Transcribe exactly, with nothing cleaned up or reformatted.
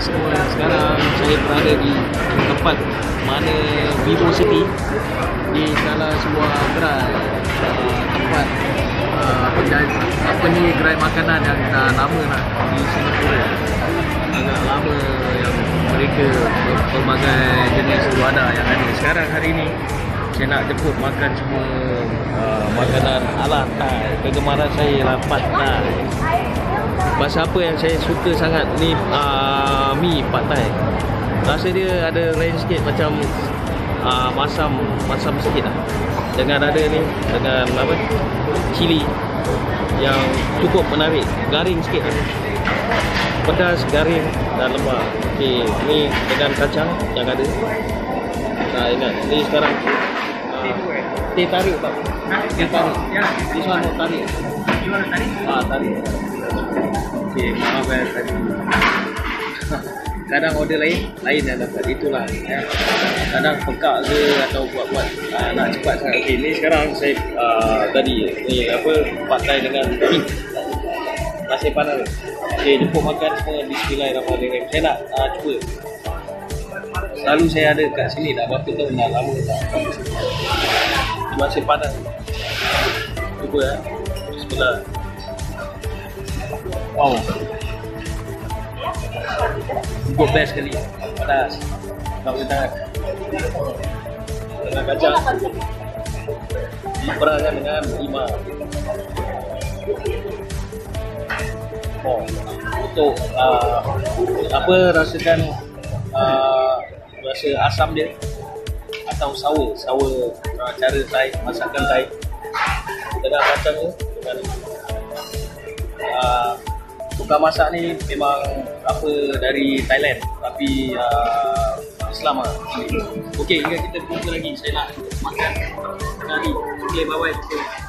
semua. Sekarang saya berada di tempat mana Vivo City, di salah sebuah gerai uh, tempat uh, apa, apa ni gerai makanan yang dah lama nak di Singapura. Agak lama yang mereka pelbagai jenis tu ada yang ada. Sekarang hari ni saya nak jemput makan semua uh, makanan ala Thai. Kegemaran saya ialah Pad Thai. Pasal apa yang saya suka sangat ni uh, mi Pad Thai. Rasa dia ada lain sikit, macam uh, masam masam sikit lah. Dengan ada ni, dengan apa, cili yang cukup menarik. Garing sikit, pedas, garing dan lembab. Okey, ni dengan kacang yang ada. Nah, ingat ni sekarang uh, teh tarik tak? Ha? Teh tarik. Ya. This one mau tarik. You want tarik? Ah, tarik. Okey, maaf ya tadi. Kadang order lain, lain yang dapat. Itulah ya. Kadang pekak ke atau buat-buat uh, nak cepat sangat. Okey, ni sekarang saya uh, tadi ni apa, Pad Thai dengan beef. Masih panas. Okey, jemput makan semua. Bismillahirrahmanirrahim. Saya nak uh, cuba. Selalu saya ada kat sini dah berapa tahun dah, lama tak. Masih panas. Cuba ya. Bismillah. Wow. Cukup best sekali. Panas. Tak boleh tahan. Dengan kacang. Diperahkan dengan lima. Oh, untuk uh, apa, rasakan uh, rasa asam dia atau sour, sour uh, cara Thai, masakan Thai dengan kacang tu, dengan uh, tukang masak ni memang apa dari Thailand, tapi uh, Islam lah. Okey, hingga kita berjumpa lagi. Saya nak makan kari. Okay, bye bye.